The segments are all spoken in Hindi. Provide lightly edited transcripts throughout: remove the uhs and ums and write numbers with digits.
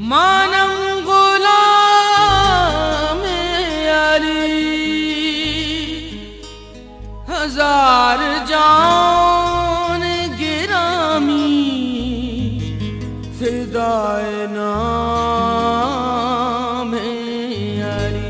मानम गुलाम अली हजार जान गिरामी फिदाए नाम अली।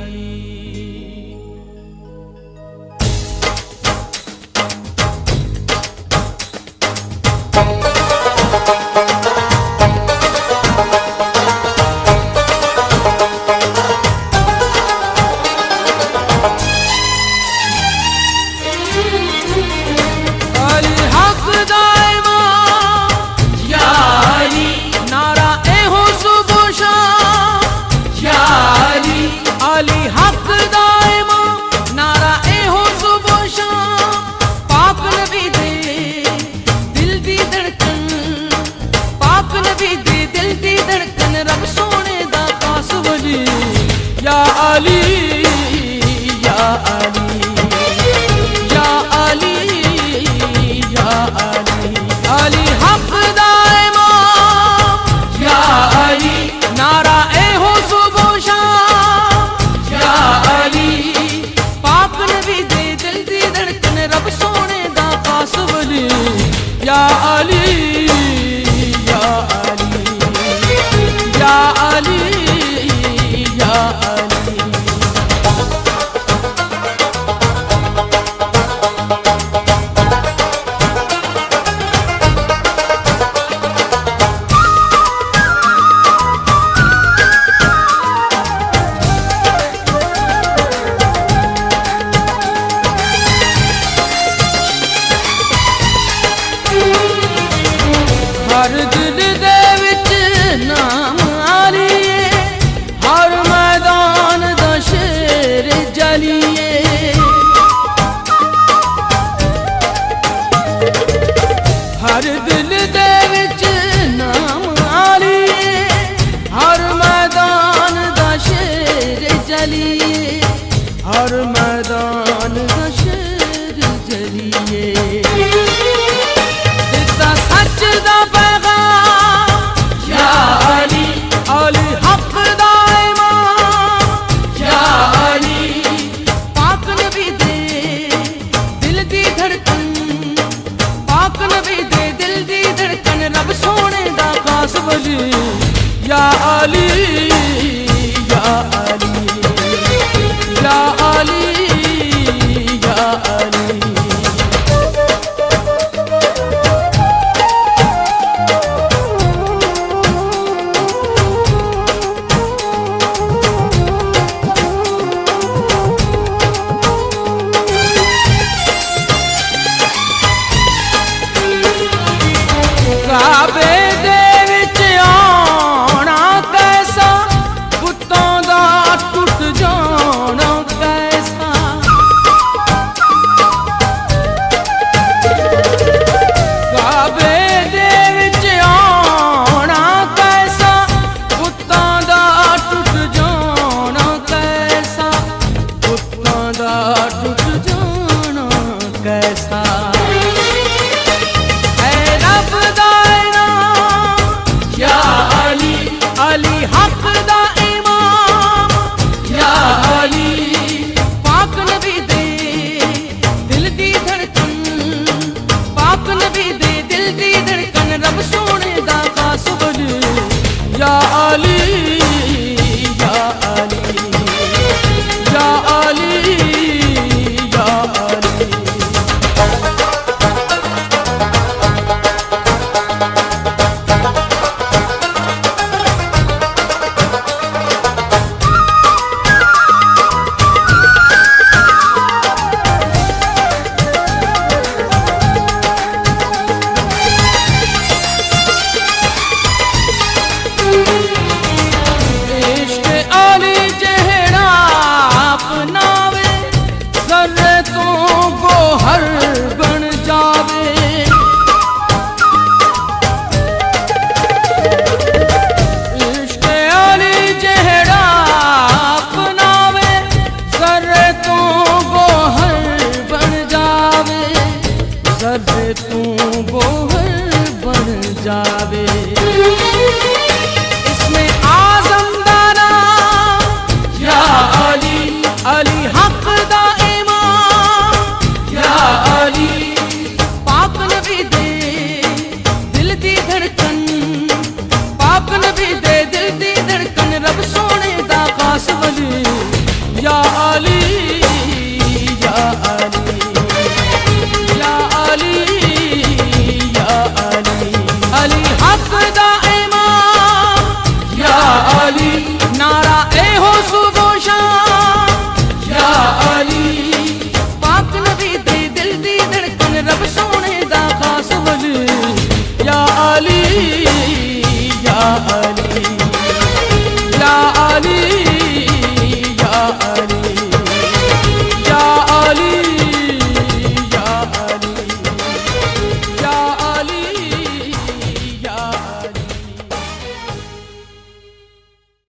या अली या अली या अली या अली अली हक दायमा या अली नारा ए हो सुबह शाम या अली पाक नबी दे दिल दी धड़कन रब सोने दा खास वली या अली या अली या अली या हर दिल दे विच नाम आलिए हर मैदान दा शेर जलिए हर दिल दे विच नाम आलिए हर मैदान दा शेर जलिए हर मैदान दा शेर जलिए सच दा पैगाम या अली अली हक दा इमाम या अली पाक नबी दे दिल दी धड़कन पाक नबी दे दिल दी धड़कन रब सोने दा खास वली या अली